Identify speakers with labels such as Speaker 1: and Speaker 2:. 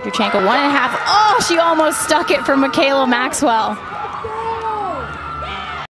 Speaker 1: Yurchenko 1.5. Oh, she almost stuck it for Michaela Maxwell.